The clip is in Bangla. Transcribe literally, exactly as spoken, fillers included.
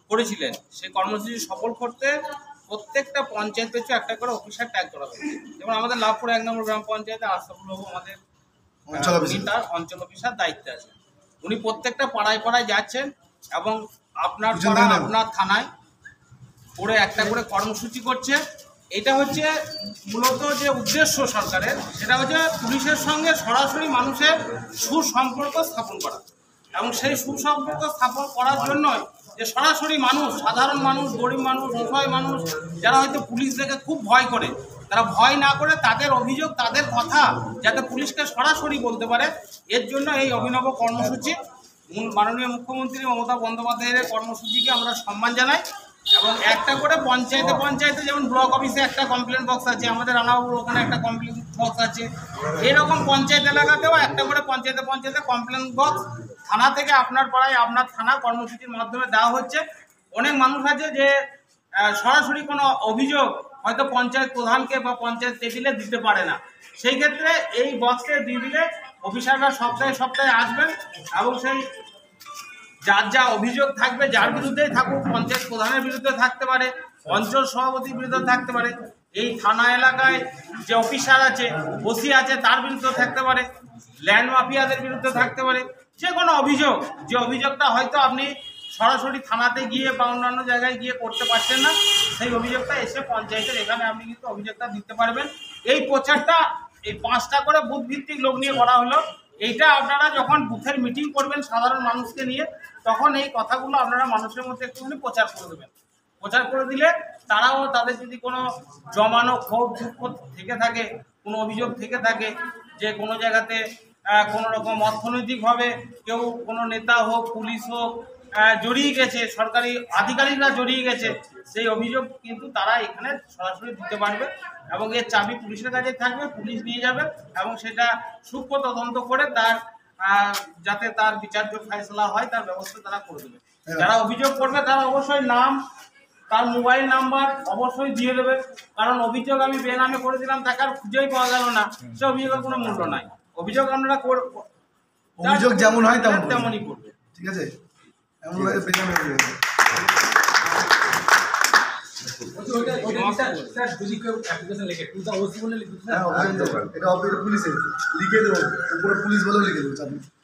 করেছিলেন সেই কর্মসূচি সফল করতে প্রত্যেকটা পঞ্চায়েত হচ্ছে একটা করে অফিসার ট্যাগ করা হয়েছে। যেমন আমাদের লাভপুর এক নম্বর গ্রাম পঞ্চায়েতে আশরাফুল বাবু আমাদের উনি তার অঞ্চল অফিসার দায়িত্বে আছেন। উনি প্রত্যেকটা পাড়ায় পাড়ায় যাচ্ছেন এবং আপনার পাড়া আপনার থানায় করে একটা করে কর্মসূচি করছে। এটা হচ্ছে মূলত যে উদ্দেশ্য সরকারের, সেটা হচ্ছে পুলিশের সঙ্গে সরাসরি মানুষের সুসম্পর্ক স্থাপন করা এবং সেই সুসম্পর্ক স্থাপন করার জন্য যে সরাসরি মানুষ, সাধারণ মানুষ, গরিব মানুষ, অসহায় মানুষ যারা হয়তো পুলিশ দেখে খুব ভয় করে, তারা ভয় না করে তাদের অভিযোগ, তাদের কথা যাতে পুলিশকে সরাসরি বলতে পারে, এর জন্য এই অভিনব কর্মসূচি। মাননীয় মুখ্যমন্ত্রী মমতা বন্দ্যোপাধ্যায়ের কর্মসূচিকে আমরা সম্মান জানাই এবং একটা করে পঞ্চায়েতে পঞ্চায়েতে যেমন ব্লক অফিসে একটা কমপ্লেন বক্স আছে, আমাদের রানাবাবুর ওখানে একটা কমপ্লেন বক্স আছে, এরকম পঞ্চায়েত এলাকাতেও একটা করে পঞ্চায়েতে পঞ্চায়েতে কমপ্লেন বক্স থানা থেকে আপনার পাড়ায় আপনার থানা কর্মসূচির মাধ্যমে দেওয়া হচ্ছে। অনেক মানুষ আছে যে সরাসরি কোনো অভিযোগ হয়তো পঞ্চায়েত প্রধানকে বা পঞ্চায়েত টেবিলে দিতে পারে না, সেই ক্ষেত্রে এই বক্সে দিয়ে দিলে অফিসাররা সপ্তাহে সপ্তাহে আসবেন এবং সেই যার যা অভিযোগ থাকবে, যার বিরুদ্ধেই থাকুক, পঞ্চায়েত প্রধানের বিরুদ্ধে থাকতে পারে, অঞ্চল সভাপতির বিরুদ্ধে থাকতে পারে, এই থানা এলাকায় যে অফিসার আছে, ওসি আছে, তার বিরুদ্ধে থাকতে পারে, ল্যান্ড মাফিয়াদের বিরুদ্ধে থাকতে পারে, যে কোনো অভিযোগ, যে অভিযোগটা হয়তো আপনি সরাসরি থানাতে গিয়ে বা অন্যান্য জায়গায় গিয়ে করতে পারছেন না, সেই অভিযোগটা এসে পঞ্চায়েতের এখানে আপনি কিন্তু অভিযোগটা দিতে পারবেন। এই প্রচারটা এই পাঁচটা করে বুথ ভিত্তিক লোক নিয়ে করা হলো। এইটা আপনারা যখন বুথের মিটিং করবেন সাধারণ মানুষকে নিয়ে, তখন এই কথাগুলো আপনারা মানুষের মধ্যে একটুখানি প্রচার করে দেবেন। প্রচার করে দিলে তারাও তাদের যদি কোনো জমানো ক্ষোভ দুঃখ থেকে থাকে, কোনো অভিযোগ থেকে থাকে যে কোনো জায়গাতে কোনো রকম অর্থনৈতিকভাবে কেউ কোনো নেতা হোক, পুলিশ হোক জড়িয়ে গেছে, সরকারি আধিকারিকরা জড়িয়ে গেছে, সেই অভিযোগ কিন্তু তারা এখানে সরাসরি দিতে পারবে এবং এর চাবি পুলিশের কাছে থাকবে, পুলিশ নিয়ে যাবে এবং সেটা সূক্ষ্ম তদন্ত করে তার যাতে তার বিচার্য ফয়সালা হয় তার ব্যবস্থা তারা করে দেবে। যারা অভিযোগ করবে তারা অবশ্যই নাম, তার মোবাইল নাম্বার অবশ্যই দিয়ে দেবে, কারণ অভিযোগ আমি বেনামে করে দিলাম তাকে আর খুঁজেই পাওয়া গেল না, সে অভিযোগের কোনো মূল্য নাই। অভিযোগ আপনারা অভিযোগ যেমন হয় তেমনই করবে, ঠিক আছে? এমন ভাবে বেনামে হয়ে যাবে। পুলিশ বলেও লিখে দেবো।